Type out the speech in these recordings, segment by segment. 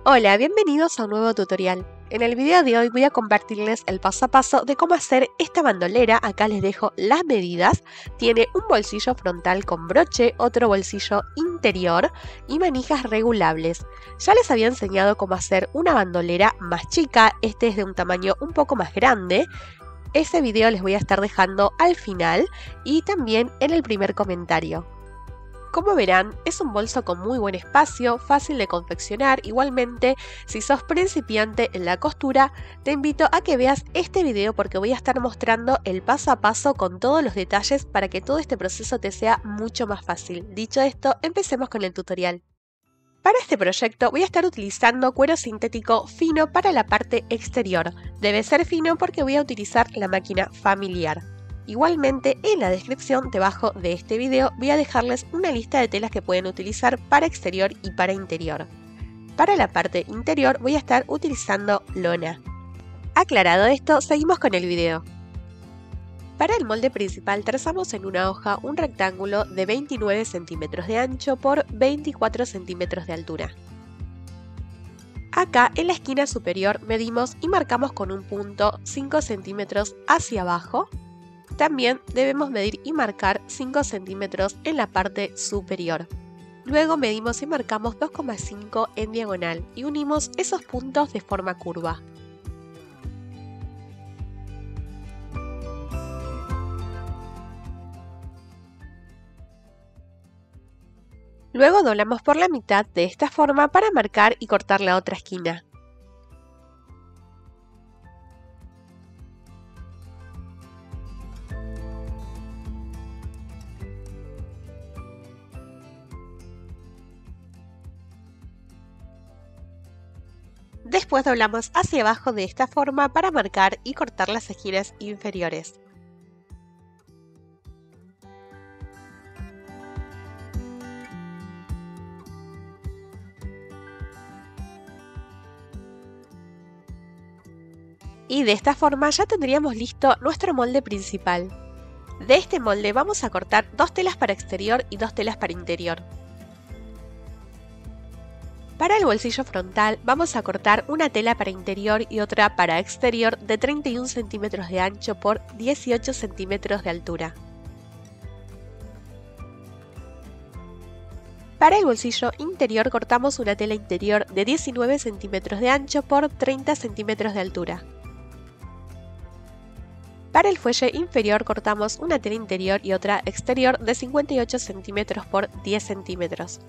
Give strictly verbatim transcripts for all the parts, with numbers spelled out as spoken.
Hola, bienvenidos a un nuevo tutorial. En el video de hoy voy a compartirles el paso a paso de cómo hacer esta bandolera. Acá les dejo las medidas. Tiene un bolsillo frontal con broche, otro bolsillo interior y manijas regulables. Ya les había enseñado cómo hacer una bandolera más chica, este es de un tamaño un poco más grande. Ese video les voy a estar dejando al final y también en el primer comentario. Como verán, es un bolso con muy buen espacio, fácil de confeccionar. Igualmente, si sos principiante en la costura, te invito a que veas este video porque voy a estar mostrando el paso a paso con todos los detalles para que todo este proceso te sea mucho más fácil. Dicho esto, empecemos con el tutorial. Para este proyecto voy a estar utilizando cuero sintético fino para la parte exterior. Debe ser fino porque voy a utilizar la máquina familiar. Igualmente, en la descripción debajo de este video voy a dejarles una lista de telas que pueden utilizar para exterior y para interior. Para la parte interior voy a estar utilizando lona. Aclarado esto, seguimos con el video. Para el molde principal trazamos en una hoja un rectángulo de veintinueve centímetros de ancho por veinticuatro centímetros de altura. Acá en la esquina superior medimos y marcamos con un punto cinco centímetros hacia abajo. También debemos medir y marcar cinco centímetros en la parte superior. Luego medimos y marcamos dos coma cinco en diagonal y unimos esos puntos de forma curva. Luego doblamos por la mitad de esta forma para marcar y cortar la otra esquina. Después doblamos hacia abajo de esta forma para marcar y cortar las esquinas inferiores. Y de esta forma ya tendríamos listo nuestro molde principal. De este molde vamos a cortar dos telas para exterior y dos telas para interior. Para el bolsillo frontal vamos a cortar una tela para interior y otra para exterior de treinta y un centímetros de ancho por dieciocho centímetros de altura. Para el bolsillo interior cortamos una tela interior de diecinueve centímetros de ancho por treinta centímetros de altura. Para el fuelle inferior cortamos una tela interior y otra exterior de cincuenta y ocho centímetros por diez centímetros.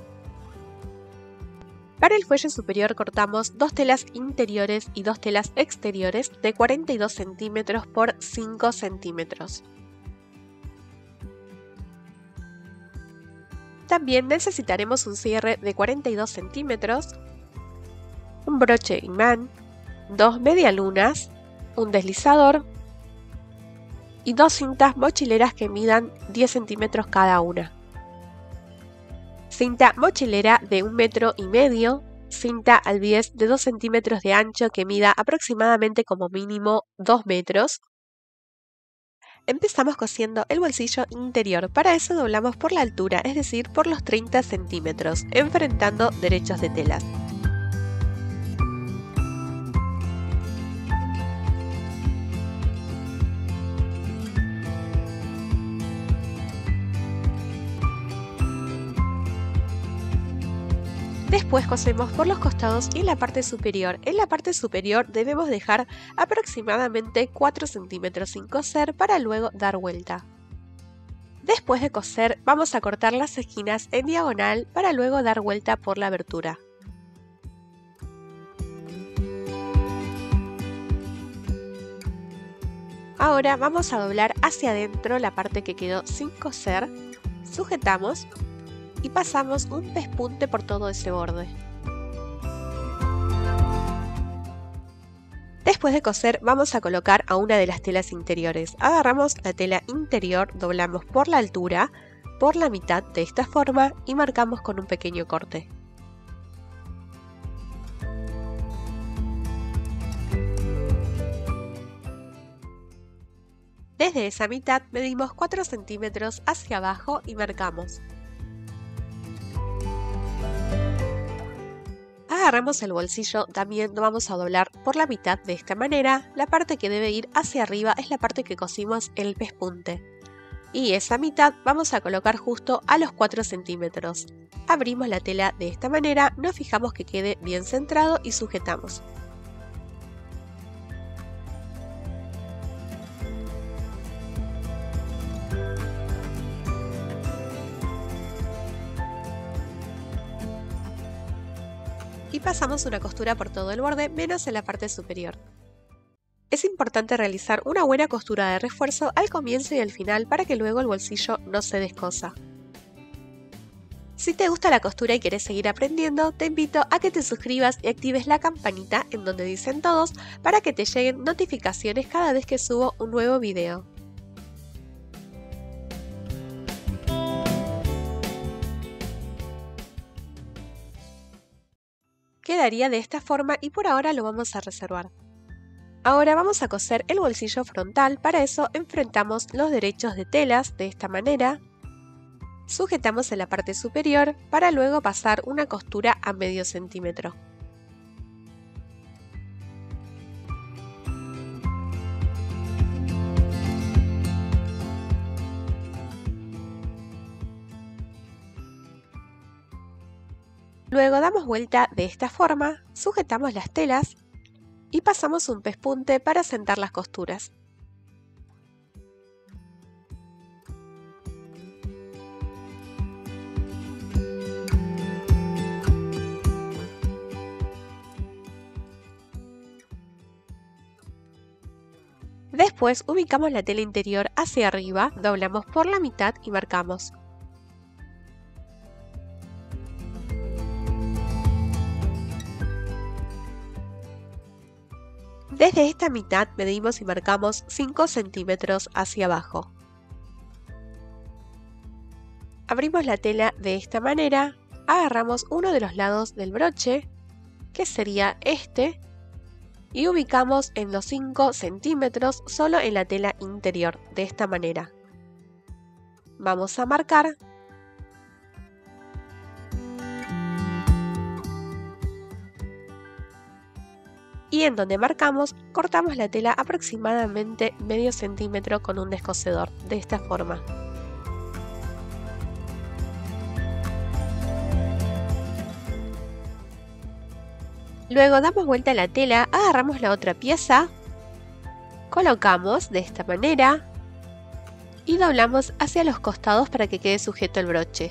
Para el fuelle superior cortamos dos telas interiores y dos telas exteriores de cuarenta y dos centímetros por cinco centímetros. También necesitaremos un cierre de cuarenta y dos centímetros, un broche imán, dos medialunas, un deslizador y dos cintas mochileras que midan diez centímetros cada una. Cinta mochilera de un metro y medio, cinta al bies de dos centímetros de ancho que mida aproximadamente como mínimo dos metros. Empezamos cosiendo el bolsillo interior, para eso doblamos por la altura, es decir, por los treinta centímetros, enfrentando derechos de telas. Después cosemos por los costados y en la parte superior. En la parte superior debemos dejar aproximadamente cuatro centímetros sin coser para luego dar vuelta. Después de coser vamos a cortar las esquinas en diagonal para luego dar vuelta por la abertura. Ahora vamos a doblar hacia adentro la parte que quedó sin coser, sujetamos y pasamos un pespunte por todo ese borde. Después de coser vamos a colocar a una de las telas interiores. Agarramos la tela interior, doblamos por la altura, por la mitad de esta forma y marcamos con un pequeño corte. Desde esa mitad medimos cuatro centímetros hacia abajo y marcamos. agarramos el bolsillo, también lo vamos a doblar por la mitad de esta manera. La parte que debe ir hacia arriba es la parte que cosimos el pespunte. Y esa mitad vamos a colocar justo a los cuatro centímetros. Abrimos la tela de esta manera, nos fijamos que quede bien centrado y sujetamos. Y pasamos una costura por todo el borde, menos en la parte superior. Es importante realizar una buena costura de refuerzo al comienzo y al final para que luego el bolsillo no se descosa. Si te gusta la costura y quieres seguir aprendiendo, te invito a que te suscribas y actives la campanita en donde dicen todos para que te lleguen notificaciones cada vez que subo un nuevo video. Quedaría de esta forma y por ahora lo vamos a reservar. Ahora vamos a coser el bolsillo frontal, para eso enfrentamos los derechos de telas de esta manera, sujetamos en la parte superior para luego pasar una costura a medio centímetro. Luego damos vuelta de esta forma, sujetamos las telas y pasamos un pespunte para sentar las costuras. Después ubicamos la tela interior hacia arriba, doblamos por la mitad y marcamos. Desde esta mitad medimos y marcamos cinco centímetros hacia abajo. Abrimos la tela de esta manera, agarramos uno de los lados del broche, que sería este, y ubicamos en los cinco centímetros solo en la tela interior, de esta manera. Vamos a marcar. Y en donde marcamos, cortamos la tela aproximadamente medio centímetro con un descosedor, de esta forma. Luego damos vuelta a la tela, agarramos la otra pieza, colocamos de esta manera y doblamos hacia los costados para que quede sujeto el broche.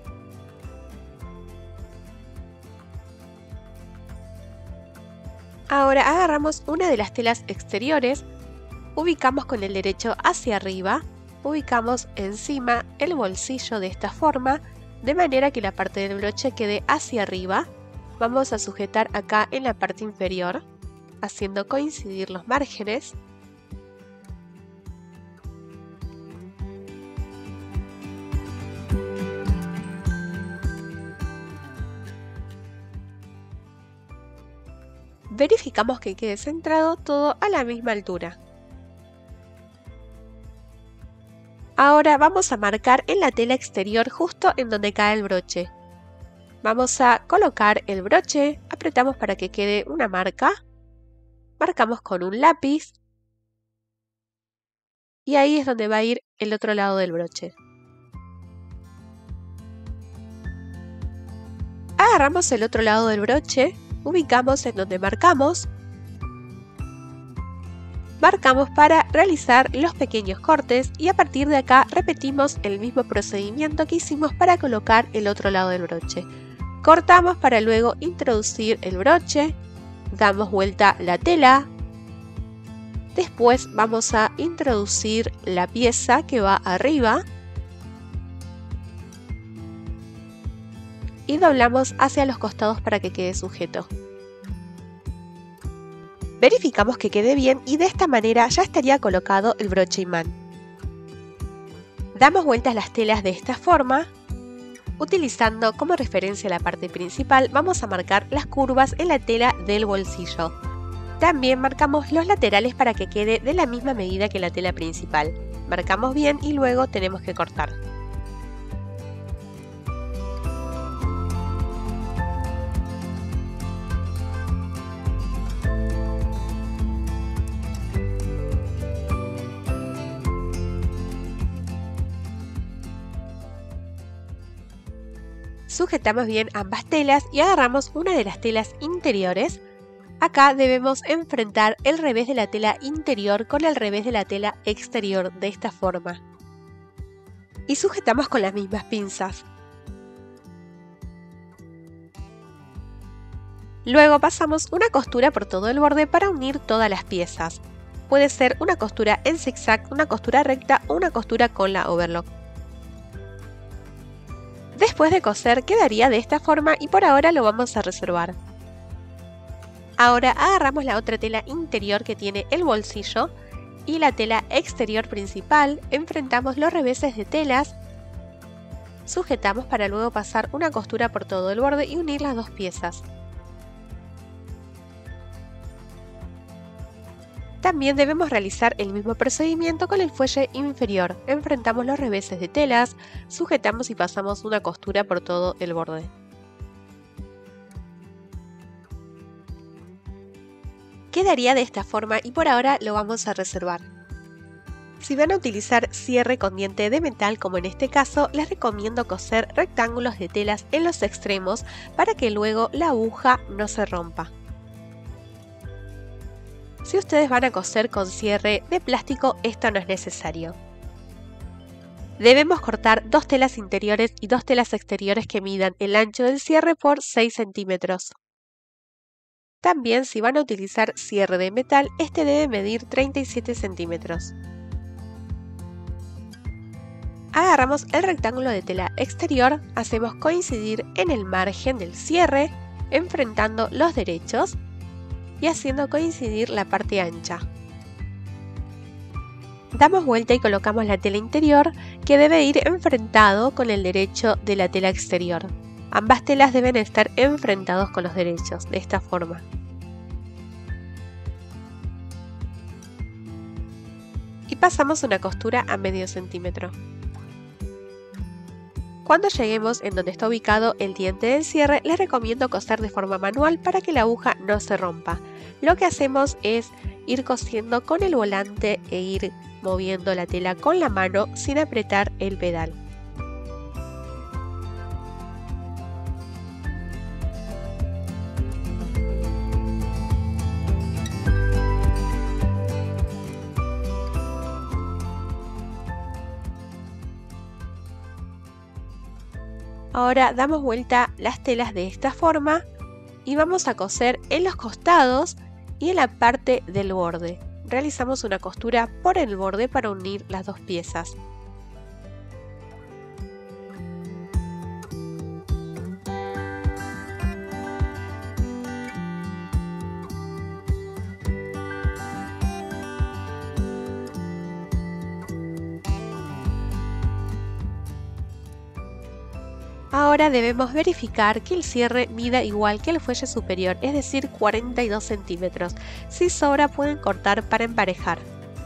Ahora agarramos una de las telas exteriores, ubicamos con el derecho hacia arriba, ubicamos encima el bolsillo de esta forma, de manera que la parte del broche quede hacia arriba. Vamos a sujetar acá en la parte inferior, haciendo coincidir los márgenes. Verificamos que quede centrado todo a la misma altura. Ahora vamos a marcar en la tela exterior justo en donde cae el broche. Vamos a colocar el broche, apretamos para que quede una marca, marcamos con un lápiz y ahí es donde va a ir el otro lado del broche. Agarramos el otro lado del broche, ubicamos en donde marcamos, marcamos para realizar los pequeños cortes y a partir de acá repetimos el mismo procedimiento que hicimos para colocar el otro lado del broche. Cortamos para luego introducir el broche, damos vuelta la tela, después vamos a introducir la pieza que va arriba y doblamos hacia los costados para que quede sujeto. Verificamos que quede bien y de esta manera ya estaría colocado el broche imán. Damos vueltas las telas de esta forma. Utilizando como referencia la parte principal, vamos a marcar las curvas en la tela del bolsillo. También marcamos los laterales para que quede de la misma medida que la tela principal. Marcamos bien y luego tenemos que cortar. Sujetamos bien ambas telas y agarramos una de las telas interiores. Acá debemos enfrentar el revés de la tela interior con el revés de la tela exterior de esta forma. Y sujetamos con las mismas pinzas. Luego pasamos una costura por todo el borde para unir todas las piezas. Puede ser una costura en zigzag, una costura recta o una costura con la overlock. Después de coser quedaría de esta forma y por ahora lo vamos a reservar. Ahora agarramos la otra tela interior que tiene el bolsillo y la tela exterior principal, enfrentamos los reveses de telas, sujetamos para luego pasar una costura por todo el borde y unir las dos piezas. También debemos realizar el mismo procedimiento con el fuelle inferior. Enfrentamos los reveses de telas, sujetamos y pasamos una costura por todo el borde. Quedaría de esta forma y por ahora lo vamos a reservar. Si van a utilizar cierre con diente de metal como en este caso, les recomiendo coser rectángulos de telas en los extremos para que luego la aguja no se rompa. Si ustedes van a coser con cierre de plástico, esto no es necesario. Debemos cortar dos telas interiores y dos telas exteriores que midan el ancho del cierre por seis centímetros. También si van a utilizar cierre de metal, este debe medir treinta y siete centímetros. Agarramos el rectángulo de tela exterior, hacemos coincidir en el margen del cierre, enfrentando los derechos y haciendo coincidir la parte ancha. Damos vuelta y colocamos la tela interior que debe ir enfrentado con el derecho de la tela exterior. Ambas telas deben estar enfrentados con los derechos, de esta forma. Y pasamos una costura a medio centímetro. Cuando lleguemos en donde está ubicado el diente del cierre, les recomiendo coser de forma manual para que la aguja no se rompa. Lo que hacemos es ir cosiendo con el volante e ir moviendo la tela con la mano sin apretar el pedal. Ahora damos vuelta las telas de esta forma y vamos a coser en los costados y en la parte del borde. Realizamos una costura por el borde para unir las dos piezas. Ahora debemos verificar que el cierre mida igual que el fuelle superior, es decir, cuarenta y dos centímetros. Si sobra pueden cortar para emparejar.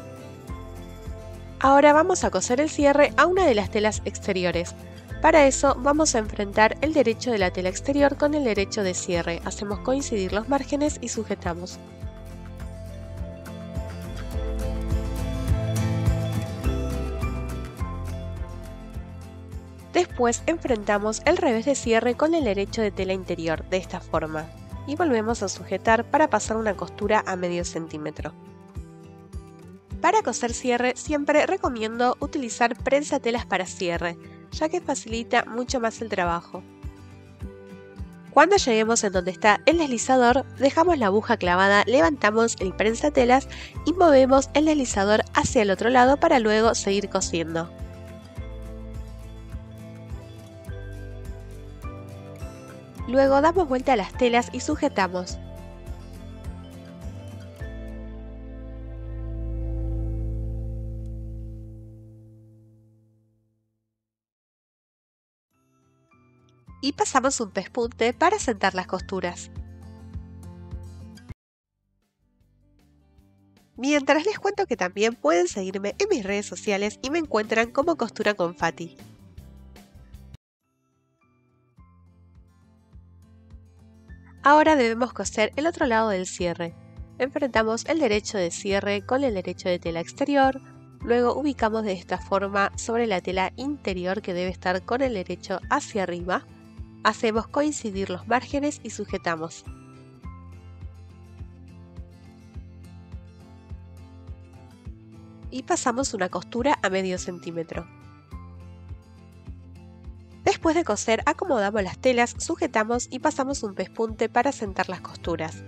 Ahora vamos a coser el cierre a una de las telas exteriores. Para eso vamos a enfrentar el derecho de la tela exterior con el derecho de cierre. Hacemos coincidir los márgenes y sujetamos. Después enfrentamos el revés de cierre con el derecho de tela interior, de esta forma, y volvemos a sujetar para pasar una costura a medio centímetro. Para coser cierre siempre recomiendo utilizar prensatelas para cierre, ya que facilita mucho más el trabajo. Cuando lleguemos en donde está el deslizador, dejamos la aguja clavada, levantamos el prensatelas y movemos el deslizador hacia el otro lado para luego seguir cosiendo. Luego damos vuelta a las telas y sujetamos. Y pasamos un pespunte para sentar las costuras. Mientras les cuento que también pueden seguirme en mis redes sociales y me encuentran como Costura con Fati. Ahora debemos coser el otro lado del cierre. Enfrentamos el derecho de cierre con el derecho de tela exterior, luego ubicamos de esta forma sobre la tela interior que debe estar con el derecho hacia arriba Hacemos coincidir los márgenes y sujetamos. Y pasamos una costura a medio centímetro. Después de coser, acomodamos las telas, sujetamos y pasamos un pespunte para sentar las costuras.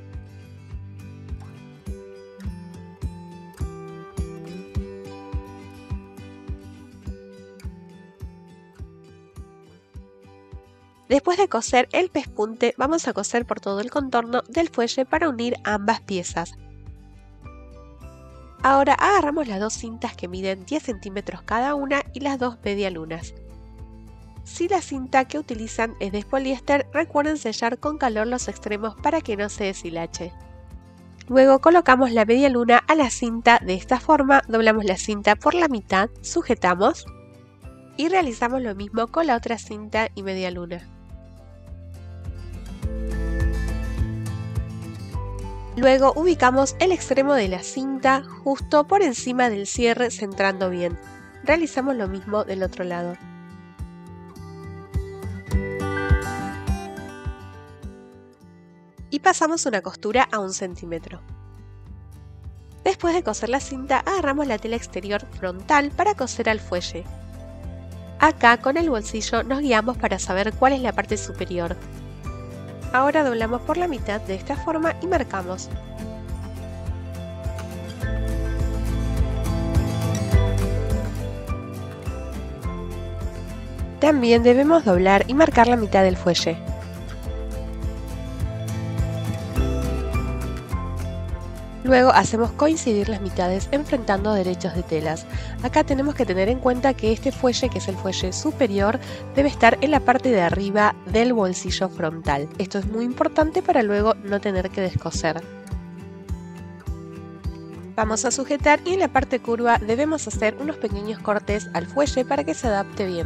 Después de coser el pespunte, vamos a coser por todo el contorno del fuelle para unir ambas piezas. Ahora agarramos las dos cintas que miden diez centímetros cada una y las dos medialunas. Si la cinta que utilizan es de poliéster, recuerden sellar con calor los extremos para que no se deshilache. Luego colocamos la medialuna a la cinta de esta forma, doblamos la cinta por la mitad, sujetamos y realizamos lo mismo con la otra cinta y medialuna. Luego ubicamos el extremo de la cinta justo por encima del cierre, centrando bien. Realizamos lo mismo del otro lado. Y pasamos una costura a un centímetro. Después de coser la cinta, agarramos la tela exterior frontal para coser al fuelle. Acá con el bolsillo nos guiamos para saber cuál es la parte superior. Ahora doblamos por la mitad de esta forma y marcamos. También debemos doblar y marcar la mitad del fuelle. Luego hacemos coincidir las mitades enfrentando derechos de telas. Acá tenemos que tener en cuenta que este fuelle, que es el fuelle superior, debe estar en la parte de arriba del bolsillo frontal. Esto es muy importante para luego no tener que descoser. Vamos a sujetar y en la parte curva debemos hacer unos pequeños cortes al fuelle para que se adapte bien.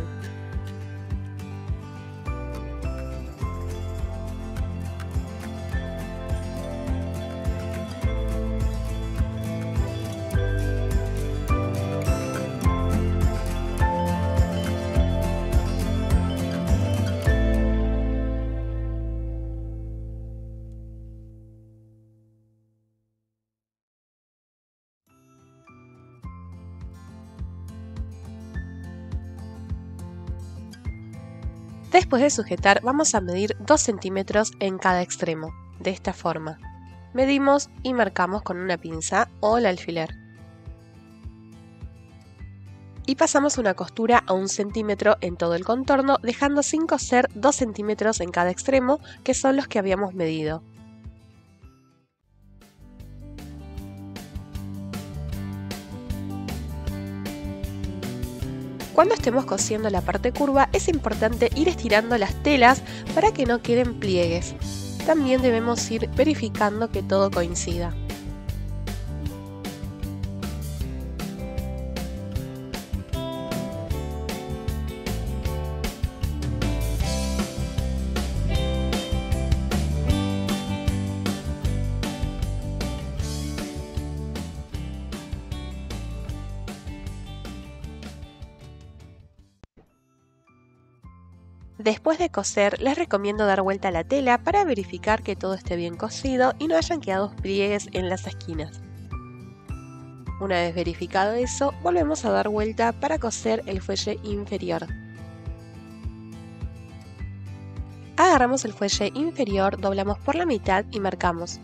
Después de sujetar, vamos a medir dos centímetros en cada extremo, de esta forma. Medimos y marcamos con una pinza o el alfiler. Y pasamos una costura a un centímetro en todo el contorno, dejando sin coser dos centímetros en cada extremo, que son los que habíamos medido. Cuando estemos cosiendo la parte curva es importante ir estirando las telas para que no queden pliegues. También debemos ir verificando que todo coincida. Después de coser, les recomiendo dar vuelta a la tela para verificar que todo esté bien cosido y no hayan quedado pliegues en las esquinas. Una vez verificado eso, volvemos a dar vuelta para coser el fuelle inferior. Agarramos el fuelle inferior, doblamos por la mitad y marcamos.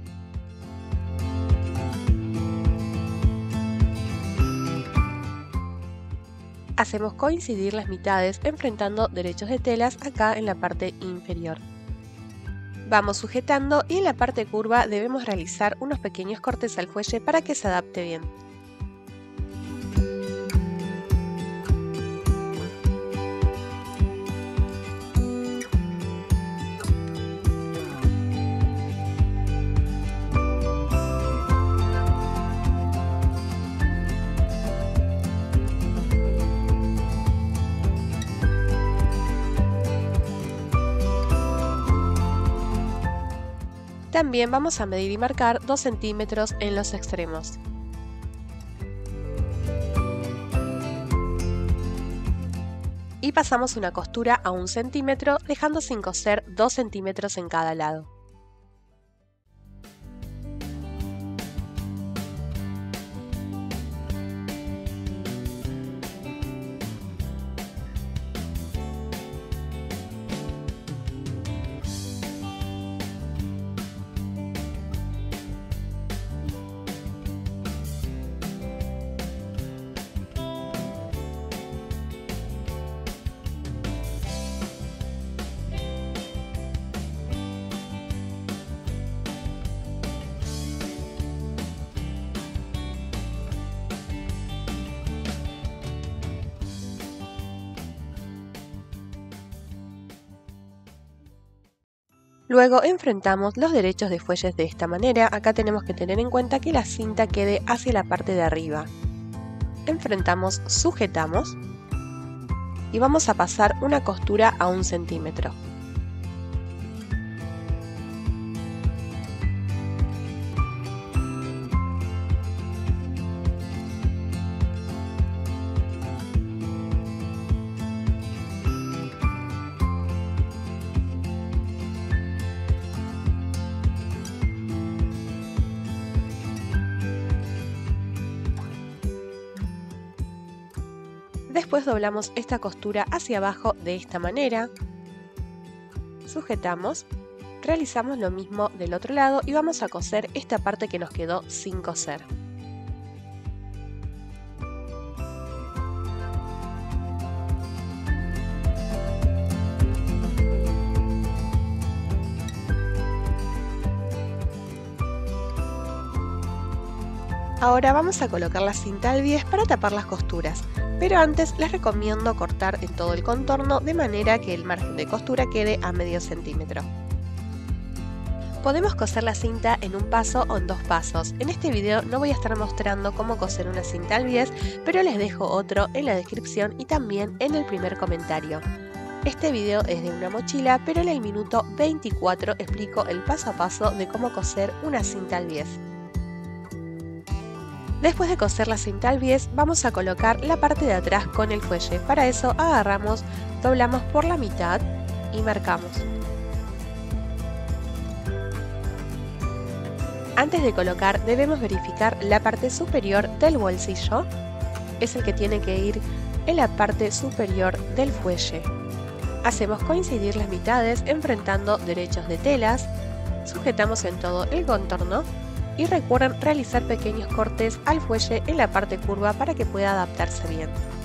Hacemos coincidir las mitades enfrentando derechos de telas acá en la parte inferior. Vamos sujetando y en la parte curva debemos realizar unos pequeños cortes al fuelle para que se adapte bien. También vamos a medir y marcar dos centímetros en los extremos. Y y pasamos una costura a un centímetro, dejando sin coser dos centímetros en cada lado. Luego enfrentamos los derechos de fuelles de esta manera. Acá tenemos que tener en cuenta que la cinta quede hacia la parte de arriba. Enfrentamos, sujetamos y vamos a pasar una costura a un centímetro. Después doblamos esta costura hacia abajo de esta manera, sujetamos, realizamos lo mismo del otro lado y vamos a coser esta parte que nos quedó sin coser. Ahora vamos a colocar la cinta al bies para tapar las costuras, pero antes les recomiendo cortar en todo el contorno de manera que el margen de costura quede a medio centímetro. Podemos coser la cinta en un paso o en dos pasos. En este video no voy a estar mostrando cómo coser una cinta al bies, pero les dejo otro en la descripción y también en el primer comentario. Este video es de una mochila, pero en el minuto veinticuatro explico el paso a paso de cómo coser una cinta al bies. Después de coser la cinta al bies, vamos a colocar la parte de atrás con el fuelle. Para eso agarramos, doblamos por la mitad y marcamos. Antes de colocar debemos verificar la parte superior del bolsillo. Es el que tiene que ir en la parte superior del fuelle. Hacemos coincidir las mitades enfrentando derechos de telas. Sujetamos en todo el contorno. Y recuerden realizar pequeños cortes al fuelle en la parte curva para que pueda adaptarse bien.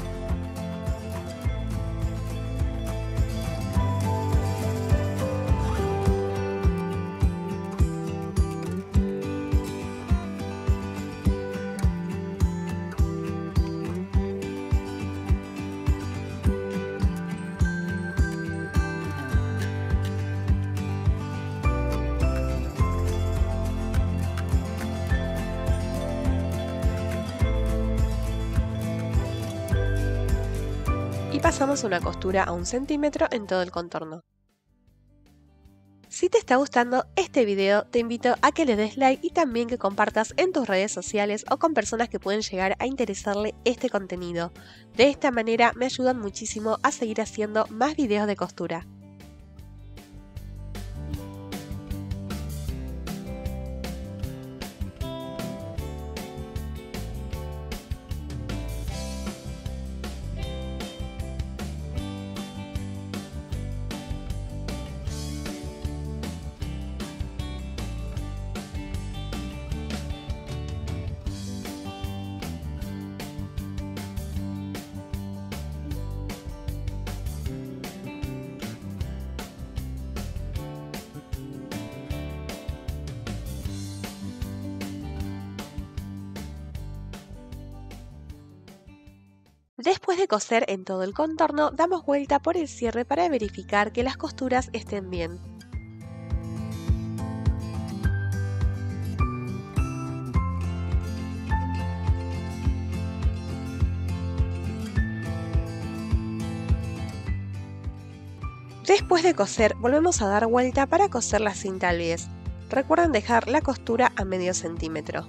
Y pasamos una costura a un centímetro en todo el contorno. Si te está gustando este video, te invito a que le des like y también que compartas en tus redes sociales o con personas que pueden llegar a interesarle este contenido. De esta manera me ayudan muchísimo a seguir haciendo más videos de costura. Después de coser en todo el contorno, damos vuelta por el cierre para verificar que las costuras estén bien. Después de coser, volvemos a dar vuelta para coser la cinta al bies. Recuerden dejar la costura a medio centímetro.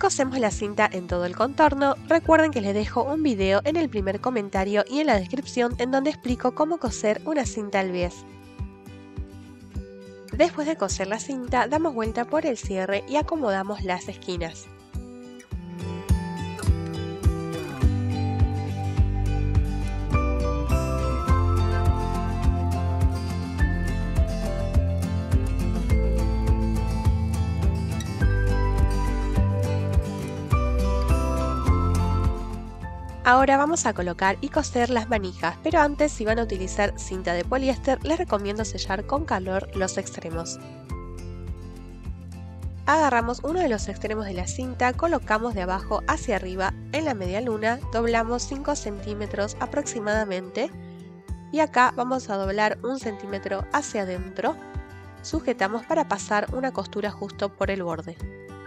Cosemos la cinta en todo el contorno. Recuerden que les dejo un video en el primer comentario y en la descripción en donde explico cómo coser una cinta al bies. Después de coser la cinta, damos vuelta por el cierre y acomodamos las esquinas. Ahora vamos a colocar y coser las manijas, pero antes, si van a utilizar cinta de poliéster, les recomiendo sellar con calor los extremos. Agarramos uno de los extremos de la cinta, colocamos de abajo hacia arriba en la media luna, doblamos cinco centímetros aproximadamente y acá vamos a doblar un centímetro hacia adentro, sujetamos para pasar una costura justo por el borde.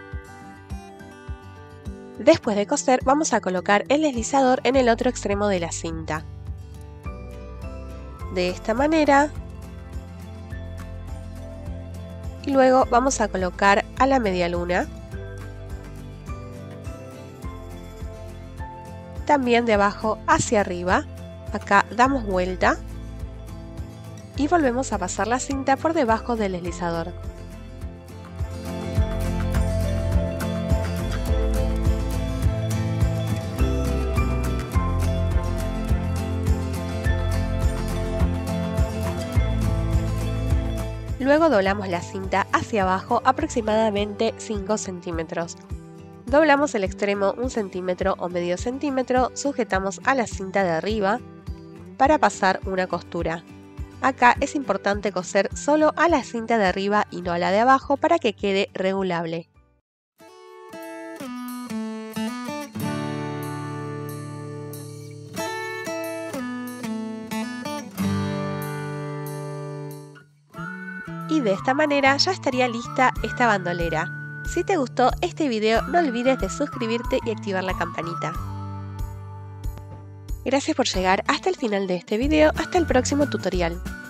Después de coser, vamos a colocar el deslizador en el otro extremo de la cinta. De esta manera. Y luego vamos a colocar a la media luna. También de abajo hacia arriba. Acá damos vuelta. Y volvemos a pasar la cinta por debajo del deslizador. Luego doblamos la cinta hacia abajo aproximadamente cinco centímetros. Doblamos el extremo un centímetro o medio centímetro, sujetamos a la cinta de arriba para pasar una costura. Acá es importante coser solo a la cinta de arriba y no a la de abajo para que quede regulable. Y de esta manera ya estaría lista esta bandolera. Si te gustó este video, no olvides de suscribirte y activar la campanita. Gracias por llegar hasta el final de este video. Hasta el próximo tutorial.